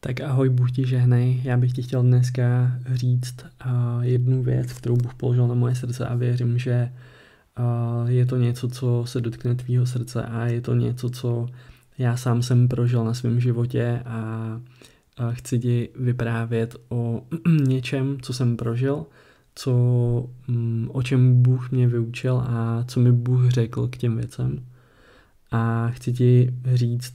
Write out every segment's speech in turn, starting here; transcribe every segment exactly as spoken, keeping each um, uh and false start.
Tak ahoj, Bůh ti žehnej. Já bych ti chtěl dneska říct uh, jednu věc, kterou Bůh položil na moje srdce a věřím, že uh, je to něco, co se dotkne tvýho srdce a je to něco, co já sám jsem prožil na svém životě a uh, chci ti vyprávět o něčem, co jsem prožil, co, um, o čem Bůh mě vyučil a co mi Bůh řekl k těm věcem. A chci ti říct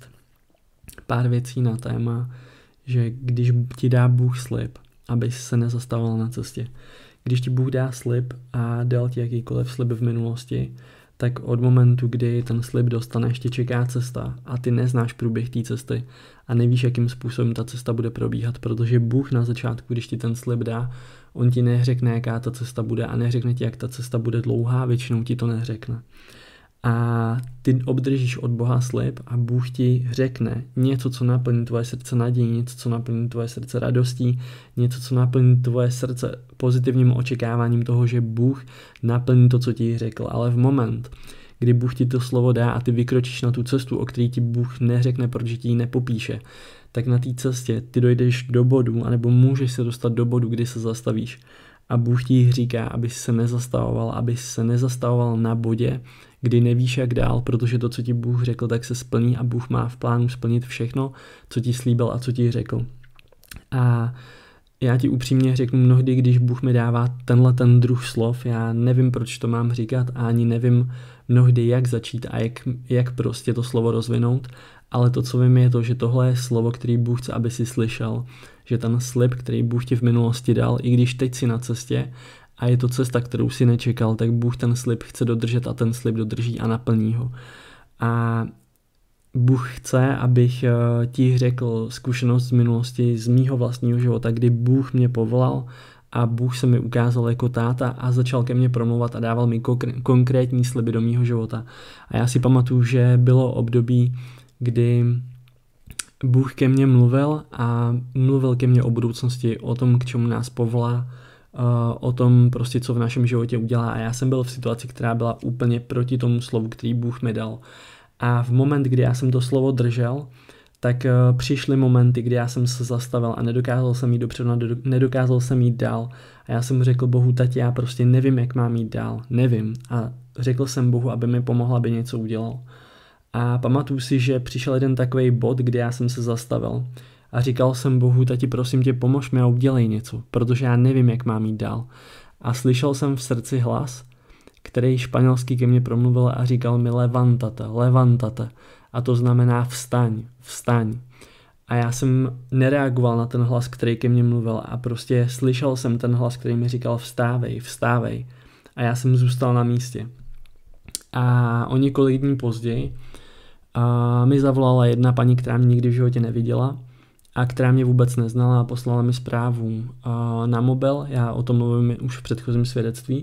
pár věcí na téma, že když ti dá Bůh slib, abys se nezastavoval na cestě. Když ti Bůh dá slib a dal ti jakýkoliv slib v minulosti, tak od momentu, kdy ten slib dostaneš, tě čeká cesta a ty neznáš průběh té cesty a nevíš, jakým způsobem ta cesta bude probíhat, protože Bůh na začátku, když ti ten slib dá, on ti neřekne, jaká ta cesta bude a neřekne ti, jak ta cesta bude dlouhá, většinou ti to neřekne. A ty obdržíš od Boha slib a Bůh ti řekne něco, co naplní tvoje srdce nadějí, něco, co naplní tvoje srdce radostí, něco, co naplní tvoje srdce pozitivním očekáváním toho, že Bůh naplní to, co ti řekl. Ale v moment, kdy Bůh ti to slovo dá a ty vykročíš na tu cestu, o který ti Bůh neřekne, protože ti ji nepopíše, tak na té cestě ty dojdeš do bodu, anebo můžeš se dostat do bodu, kdy se zastavíš. A Bůh ti říká, abys se nezastavoval, abys se nezastavoval na bodě, kdy nevíš, jak dál, protože to, co ti Bůh řekl, tak se splní a Bůh má v plánu splnit všechno, co ti slíbil a co ti řekl. A já ti upřímně řeknu, mnohdy, když Bůh mi dává tenhle ten druh slov, já nevím, proč to mám říkat a ani nevím mnohdy, jak začít a jak, jak prostě to slovo rozvinout, ale to, co vím, je to, že tohle je slovo, který Bůh chce, aby si slyšel, že ten slib, který Bůh ti v minulosti dal, i když teď si na cestě a je to cesta, kterou si nečekal, tak Bůh ten slib chce dodržet a ten slib dodrží a naplní ho. A Bůh chce, abych ti řekl zkušenost z minulosti, z mýho vlastního života, kdy Bůh mě povolal a Bůh se mi ukázal jako táta a začal ke mně promluvat a dával mi konkrétní sliby do mýho života. A já si pamatuju, že bylo období, kdy Bůh ke mně mluvil a mluvil ke mně o budoucnosti, o tom, k čemu nás povolá, o tom prostě, co v našem životě udělá. A já jsem byl v situaci, která byla úplně proti tomu slovu, který Bůh mi dal. A v moment, kdy já jsem to slovo držel, tak přišly momenty, kdy já jsem se zastavil a nedokázal jsem jít dopředu, nedokázal jsem jít dál. A já jsem řekl Bohu, tati, já prostě nevím, jak mám jít dál. Nevím. A řekl jsem Bohu, aby mi pomohl, aby něco udělal. A pamatuju si, že přišel jeden takový bod, kdy já jsem se zastavil a říkal jsem Bohu, tati, prosím tě, pomož mi a udělej něco, protože já nevím, jak mám jít dál. A slyšel jsem v srdci hlas, který španělsky ke mně promluvil a říkal mi levantate, levantate. A to znamená vstaň, vstaň. A já jsem nereagoval na ten hlas, který ke mně mluvil a prostě slyšel jsem ten hlas, který mi říkal vstávej, vstávej. A já jsem zůstal na místě. A o několik dní později a mi zavolala jedna paní, která mě nikdy v životě neviděla a která mě vůbec neznala a poslala mi zprávu na mobil, já o tom mluvím už v předchozím svědectví.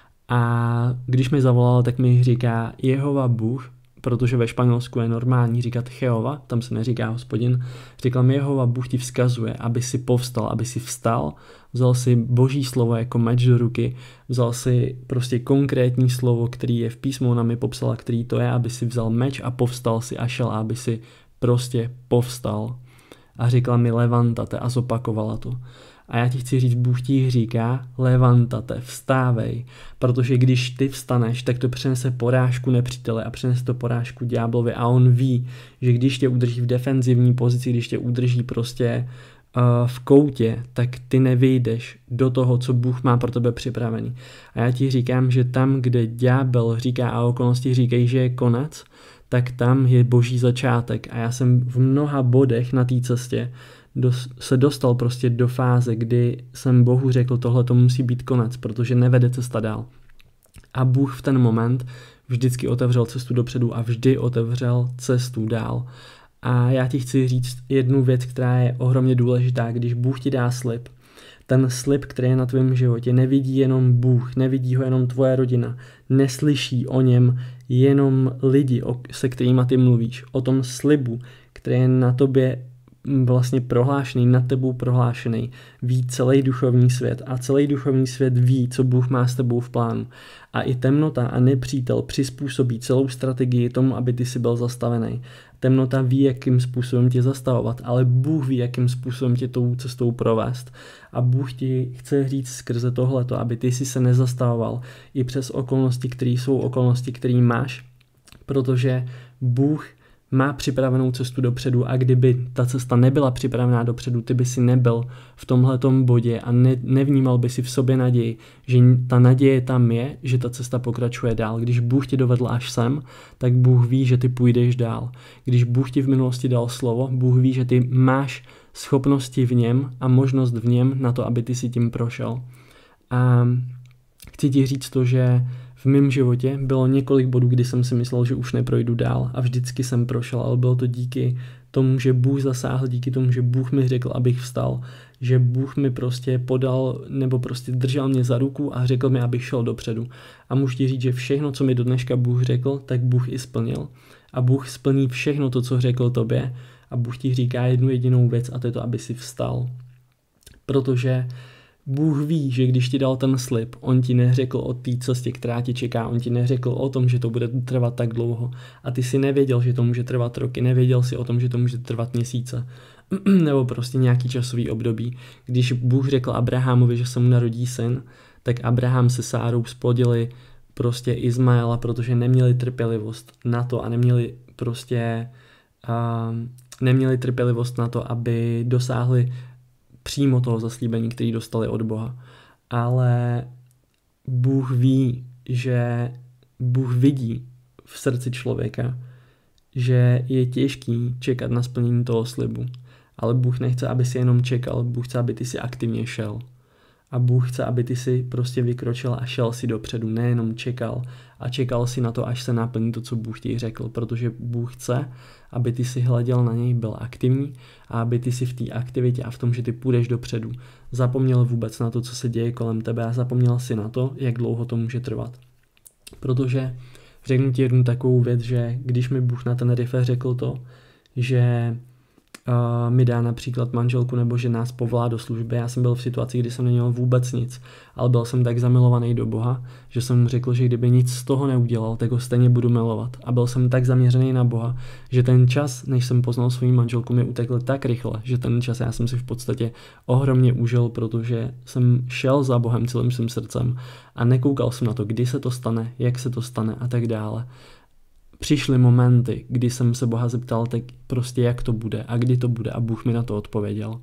A když mi zavolala, tak mi říká Jehova Bůh, protože ve Španělsku je normální říkat Jehova, tam se neříká Hospodin, říkal mi Jehova Bůh ti vzkazuje, aby si povstal, aby si vstal, vzal si boží slovo jako meč do ruky, vzal si prostě konkrétní slovo, který je v písmu, ona mi popsala, který to je, aby si vzal meč a povstal si a šel, aby si prostě povstal. A říkala mi levantate a zopakovala to. A já ti chci říct, Bůh ti říká, levantate, vstávej, protože když ty vstaneš, tak to přinese porážku nepřítele a přinese to porážku ďáblovi a on ví, že když tě udrží v defenzivní pozici, když tě udrží prostě uh, v koutě, tak ty nevyjdeš do toho, co Bůh má pro tebe připravený. A já ti říkám, že tam, kde ďábel říká a okolnosti říkají, že je konec, tak tam je boží začátek. A já jsem v mnoha bodech na té cestě se dostal prostě do fáze, kdy jsem Bohu řekl, tohle to musí být konec, protože nevede cesta dál. A Bůh v ten moment vždycky otevřel cestu dopředu a vždy otevřel cestu dál. A já ti chci říct jednu věc, která je ohromně důležitá, když Bůh ti dá slib. Ten slib, který je na tvém životě, nevidí jenom Bůh, nevidí ho jenom tvoje rodina, neslyší o něm jenom lidi, se kterými ty mluvíš. O tom slibu, který je na tobě vlastně prohlášený, nad tebou prohlášený, ví celý duchovní svět a celý duchovní svět ví, co Bůh má s tebou v plánu. A i temnota a nepřítel přizpůsobí celou strategii tomu, aby ty si byl zastavený. Temnota ví, jakým způsobem tě zastavovat, ale Bůh ví, jakým způsobem tě tou cestou provést. A Bůh ti chce říct skrze tohleto, aby ty si se nezastavoval i přes okolnosti, které jsou okolnosti, které máš, protože Bůh má připravenou cestu dopředu a kdyby ta cesta nebyla připravená dopředu, ty by si nebyl v tomhletom bodě a ne, nevnímal by si v sobě naději, že ta naděje tam je, že ta cesta pokračuje dál. Když Bůh tě dovedl až sem, tak Bůh ví, že ty půjdeš dál. Když Bůh ti v minulosti dal slovo, Bůh ví, že ty máš schopnosti v něm a možnost v něm na to, aby ty si tím prošel. A chci ti říct to, že v mém životě bylo několik bodů, kdy jsem si myslel, že už neprojdu dál a vždycky jsem prošel, ale bylo to díky tomu, že Bůh zasáhl, díky tomu, že Bůh mi řekl, abych vstal, že Bůh mi prostě podal nebo prostě držel mě za ruku a řekl mi, abych šel dopředu. A můžu ti říct, že všechno, co mi do dneška Bůh řekl, tak Bůh i splnil. A Bůh splní všechno to, co řekl tobě a Bůh ti říká jednu jedinou věc a to je to, aby si vstal. Protože Bůh ví, že když ti dal ten slib, on ti neřekl o té cestě, která tě čeká, on ti neřekl o tom, že to bude trvat tak dlouho a ty si nevěděl, že to může trvat roky, nevěděl si o tom, že to může trvat měsíce nebo prostě nějaký časový období. Když Bůh řekl Abrahamovi, že se mu narodí syn, tak Abraham se Sárou splodili prostě Izmaela, protože neměli trpělivost na to a neměli prostě uh, neměli trpělivost na to, aby dosáhli přímo toho zaslíbení, který dostali od Boha. Ale Bůh ví, že Bůh vidí v srdci člověka, že je těžký čekat na splnění toho slibu. Ale Bůh nechce, aby si jenom čekal, Bůh chce, aby ty si aktivně šel. A Bůh chce, aby ty si prostě vykročil a šel si dopředu, nejenom čekal a čekal si na to, až se naplní to, co Bůh ti řekl, protože Bůh chce, aby ty si hleděl na něj, byl aktivní a aby ty si v té aktivitě a v tom, že ty půjdeš dopředu, zapomněl vůbec na to, co se děje kolem tebe a zapomněl si na to, jak dlouho to může trvat. Protože řeknu ti jednu takovou věc, že když mi Bůh na Tenerife řekl to, že Uh, mi dá například manželku nebo že nás povolá do služby. Já jsem byl v situaci, kdy jsem neměl vůbec nic, ale byl jsem tak zamilovaný do Boha, že jsem mu řekl, že kdyby nic z toho neudělal, tak ho stejně budu milovat. A byl jsem tak zaměřený na Boha, že ten čas, než jsem poznal svou manželku, mi utekl tak rychle, že ten čas já jsem si v podstatě ohromně užil, protože jsem šel za Bohem celým svým srdcem a nekoukal jsem na to, kdy se to stane, jak se to stane a tak dále. Přišly momenty, kdy jsem se Boha zeptal, tak prostě jak to bude a kdy to bude a Bůh mi na to odpověděl.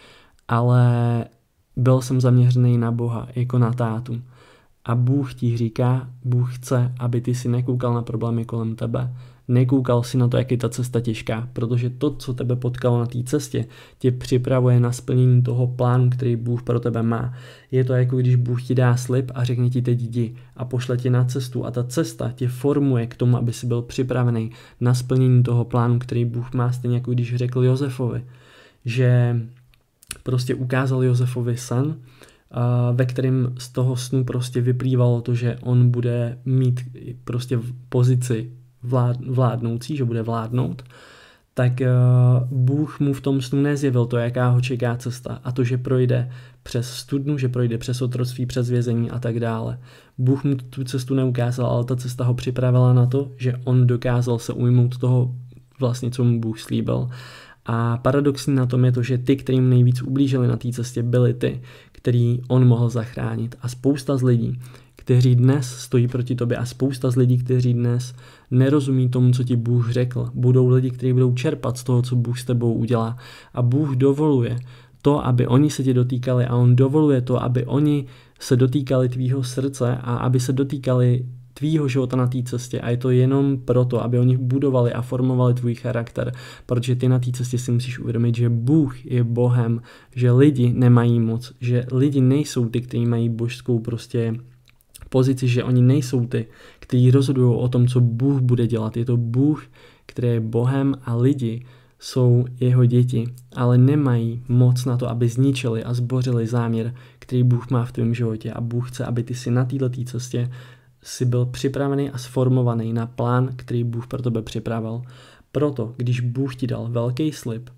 Ale byl jsem zaměřený na Boha, jako na tátu. A Bůh ti říká, Bůh chce, aby ty si nekoukal na problémy kolem tebe, nekoukal si na to, jak je ta cesta těžká, protože to, co tebe potkalo na té cestě, tě připravuje na splnění toho plánu, který Bůh pro tebe má. Je to jako když Bůh ti dá slib a řekne ti teď jdi a pošle tě na cestu a ta cesta tě formuje k tomu, aby si byl připravený na splnění toho plánu, který Bůh má, stejně jako když řekl Josefovi, že prostě ukázal Josefovi sen, ve kterém z toho snu prostě vyplývalo to, že on bude mít prostě v pozici vlád, vládnoucí, že bude vládnout, tak uh, Bůh mu v tom snu nezjevil to, jaká ho čeká cesta a to, že projde přes studnu, že projde přes otroctví, přes vězení a tak dále. Bůh mu tu cestu neukázal, ale ta cesta ho připravila na to, že on dokázal se ujmout toho vlastně, co mu Bůh slíbil. A paradoxní na tom je to, že ty, kterým nejvíc ublížili na té cestě, byli ty, který on mohl zachránit. A spousta z lidí, kteří dnes stojí proti tobě a spousta z lidí, kteří dnes nerozumí tomu, co ti Bůh řekl, budou lidi, kteří budou čerpat z toho, co Bůh s tebou udělá. A Bůh dovoluje to, aby oni se tě dotýkali a on dovoluje to, aby oni se dotýkali tvýho srdce a aby se dotýkali tvýho života na té cestě a je to jenom proto, aby oni budovali a formovali tvůj charakter, protože ty na té cestě si musíš uvědomit, že Bůh je Bohem, že lidi nemají moc, že lidi nejsou ty, kteří mají božskou prostě pozici, že oni nejsou ty, kteří rozhodují o tom, co Bůh bude dělat. Je to Bůh, který je Bohem a lidi jsou jeho děti, ale nemají moc na to, aby zničili a zbořili záměr, který Bůh má v tvém životě a Bůh chce, aby ty si na této cestě si byl připravený a sformovaný na plán, který Bůh pro tebe připravil. Proto, když Bůh ti dal velký slib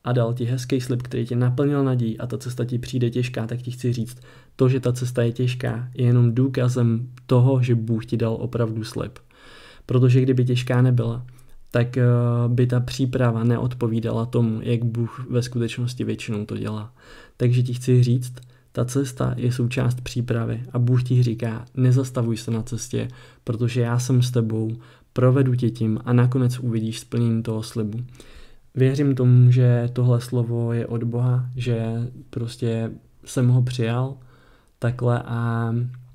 a dal ti hezký slib, který tě naplnil nadějí a ta cesta ti přijde těžká, tak ti chci říct, to, že ta cesta je těžká, je jenom důkazem toho, že Bůh ti dal opravdu slib. Protože kdyby těžká nebyla, tak by ta příprava neodpovídala tomu, jak Bůh ve skutečnosti většinou to dělá. Takže ti chci říct, ta cesta je součást přípravy a Bůh ti říká, nezastavuj se na cestě, protože já jsem s tebou, provedu tě tím a nakonec uvidíš splnění toho slibu. Věřím tomu, že tohle slovo je od Boha, že prostě jsem ho přijal takhle a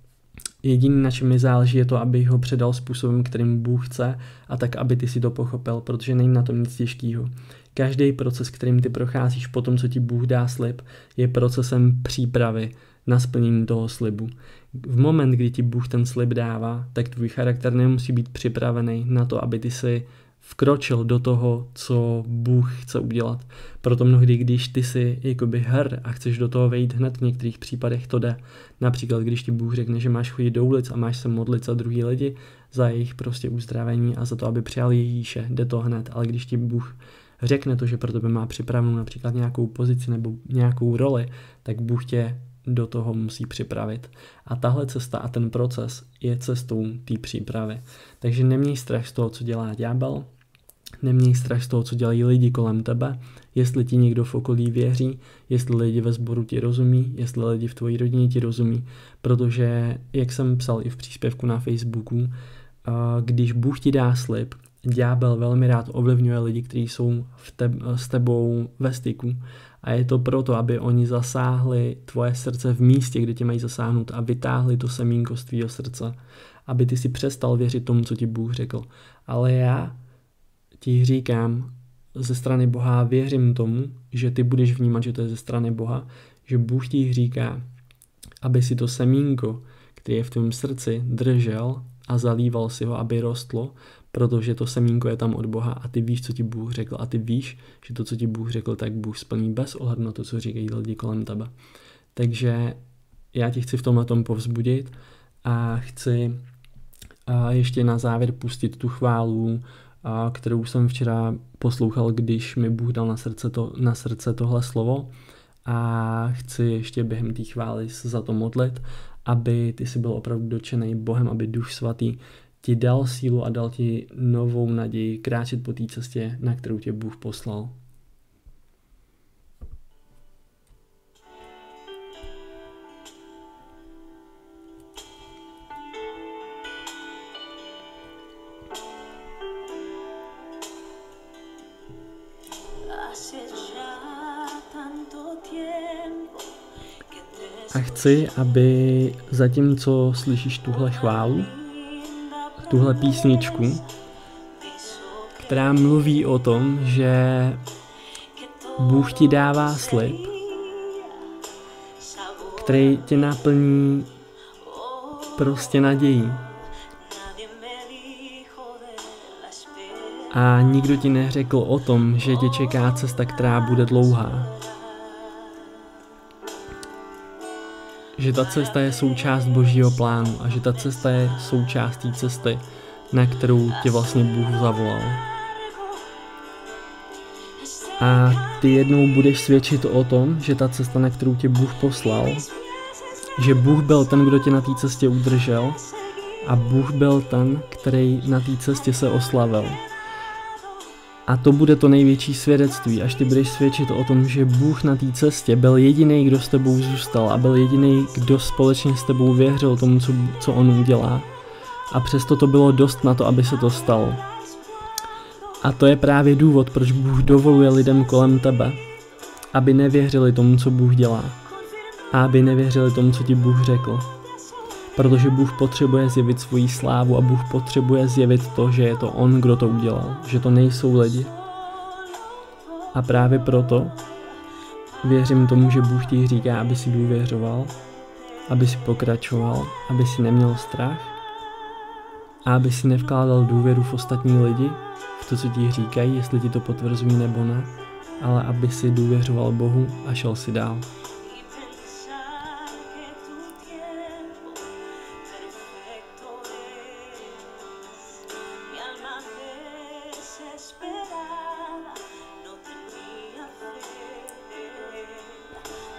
jediný, na čem mi záleží, je to, abych ho předal způsobem, kterým Bůh chce a tak, aby ty si to pochopil, protože není na tom nic těžkého. Každý proces, kterým ty procházíš po tom, co ti Bůh dá slib, je procesem přípravy na splnění toho slibu. V moment, kdy ti Bůh ten slib dává, tak tvůj charakter nemusí být připravený na to, aby ty si vkročil do toho, co Bůh chce udělat. Proto mnohdy, když ty si jakoby hr a chceš do toho vejít hned, v některých případech to jde. Například, když ti Bůh řekne, že máš chodit do ulic a máš se modlit za druhý lidi, za jejich prostě uzdravení a za to, aby přijali Ježíše, jde to hned. Ale když ti Bůh řekne to, že pro tebe má připravenou například nějakou pozici nebo nějakou roli, tak Bůh tě do toho musí připravit. A tahle cesta a ten proces je cestou té přípravy. Takže neměj strach z toho, co dělá ďábel, neměj strach z toho, co dělají lidi kolem tebe, jestli ti někdo v okolí věří, jestli lidi ve sboru ti rozumí, jestli lidi v tvojí rodině ti rozumí, protože, jak jsem psal i v příspěvku na Facebooku, když Bůh ti dá slib, ďábel velmi rád ovlivňuje lidi, kteří jsou v te- s tebou ve styku. A je to proto, aby oni zasáhli tvoje srdce v místě, kde tě mají zasáhnout a vytáhli to semínko z tvýho srdce, aby ty si přestal věřit tomu, co ti Bůh řekl. Ale já ti říkám ze strany Boha, věřím tomu, že ty budeš vnímat, že to je ze strany Boha, že Bůh ti říká, aby si to semínko, které je v tvém srdci, držel a zalíval si ho, aby rostlo, protože to semínko je tam od Boha a ty víš, co ti Bůh řekl a ty víš, že to, co ti Bůh řekl, tak Bůh splní bez ohledu na to, co říkají lidi kolem tebe. Takže já ti chci v tomhle tom povzbudit a chci a ještě na závěr pustit tu chválu, a kterou jsem včera poslouchal, když mi Bůh dal na srdce, to, na srdce tohle slovo a chci ještě během té chvály se za to modlit, aby ty si byl opravdu dotčený Bohem, aby Duch Svatý ti dal sílu a dal ti novou naději kráčet po té cestě, na kterou tě Bůh poslal. A chci, aby zatímco slyšíš tuhle chválu, tuhle písničku, která mluví o tom, že Bůh ti dává slib, který tě naplní prostě nadějí. A nikdo ti neřekl o tom, že tě čeká cesta, která bude dlouhá. Že ta cesta je součást Božího plánu a že ta cesta je součástí cesty, na kterou tě vlastně Bůh zavolal. A ty jednou budeš svědčit o tom, že ta cesta, na kterou tě Bůh poslal, že Bůh byl ten, kdo tě na té cestě udržel a Bůh byl ten, který na té cestě se oslavil. A to bude to největší svědectví, až ty budeš svědčit o tom, že Bůh na té cestě byl jediný, kdo s tebou zůstal a byl jediný, kdo společně s tebou věřil tomu, co, co on udělá. A přesto to bylo dost na to, aby se to stalo. A to je právě důvod, proč Bůh dovoluje lidem kolem tebe, aby nevěřili tomu, co Bůh dělá. A aby nevěřili tomu, co ti Bůh řekl. Protože Bůh potřebuje zjevit svoji slávu a Bůh potřebuje zjevit to, že je to on, kdo to udělal, že to nejsou lidi. A právě proto věřím tomu, že Bůh ti říká, aby si důvěřoval, aby si pokračoval, aby si neměl strach a aby si nevkládal důvěru v ostatní lidi, v to, co ti říkají, jestli ti to potvrzují nebo ne, ale aby si důvěřoval Bohu a šel si dál.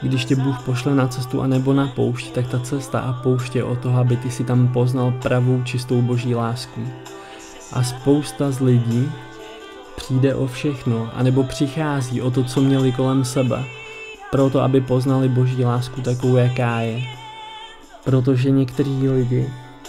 Když tě Bůh pošle na cestu anebo na poušť, tak ta cesta a poušť je o toho, aby ty si tam poznal pravou čistou boží lásku. A spousta z lidí přijde o všechno, anebo přichází o to, co měli kolem sebe, proto aby poznali boží lásku takovou, jaká je. Protože některý lidi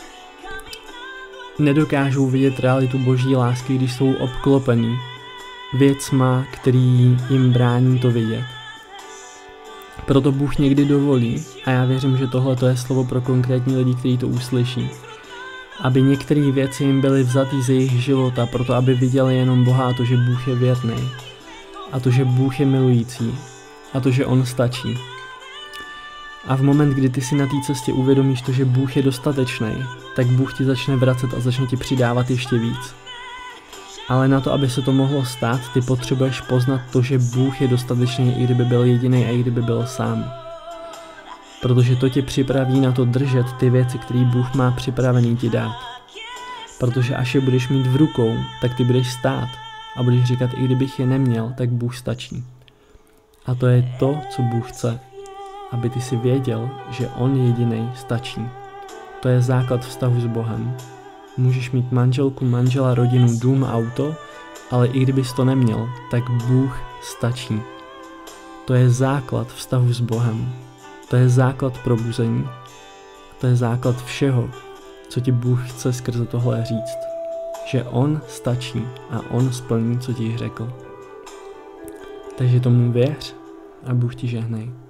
nedokážou vidět realitu boží lásky, když jsou obklopení věcma, který jim brání to vidět. Proto Bůh někdy dovolí, a já věřím, že tohle je slovo pro konkrétní lidi, kteří to uslyší, aby některé věci jim byly vzaty z jejich života, proto aby viděli jenom Boha a to, že Bůh je věrný, a to, že Bůh je milující, a to, že On stačí. A v moment, kdy ty si na té cestě uvědomíš to, že Bůh je dostatečný, tak Bůh ti začne vracet a začne ti přidávat ještě víc. Ale na to, aby se to mohlo stát, ty potřebuješ poznat to, že Bůh je dostatečný, i kdyby byl jediný a i kdyby byl sám. Protože to tě připraví na to držet ty věci, které Bůh má připravený ti dát. Protože až je budeš mít v rukou, tak ty budeš stát a budeš říkat, i kdybych je neměl, tak Bůh stačí. A to je to, co Bůh chce. Aby ty si věděl, že On jedinej stačí. To je základ vztahu s Bohem. Můžeš mít manželku, manžela, rodinu, dům, auto, ale i kdybys to neměl, tak Bůh stačí. To je základ vztahu s Bohem. To je základ probuzení. To je základ všeho, co ti Bůh chce skrze tohle říct. Že On stačí a On splní, co ti řekl. Takže tomu věř a Bůh ti žehnej.